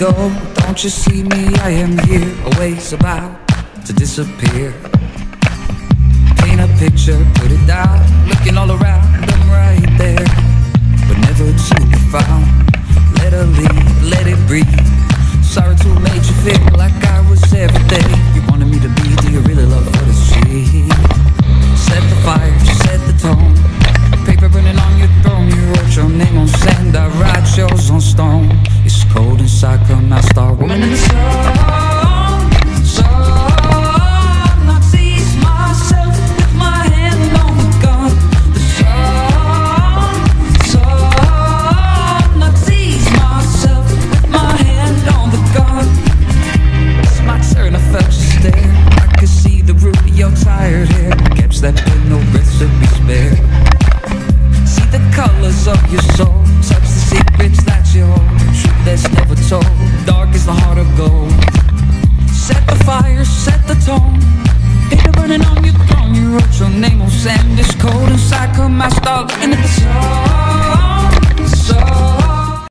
go? Don't you see me? I am here, a ways about to disappear. Paint a picture, put it down, looking all around, I'm right there, but never to be found. Let her leave, let it breathe. Sorry to have made you feel like I was everything you wanted me to be. Do you really love her to see? Set the fire, set the tone. Paper burning on your throne. You wrote your name on sand, I write yours on stone. It's cold inside, come out, star woman in the sun. Sun, I tease myself with my hand on the gun. The sun, I tease myself with my hand on the gun. It's my turn, I felt you stare. I could see the root of your tired hair. Catch that pain, no breath to be spared. See the colors of your soul, touch the secrets that you hold. Truth that's never told, dark is the heart of gold. Set the fire, set the tone. Paper burning on your throne. You wrote your name on sand. It's cold inside, come out, start looking at the sun.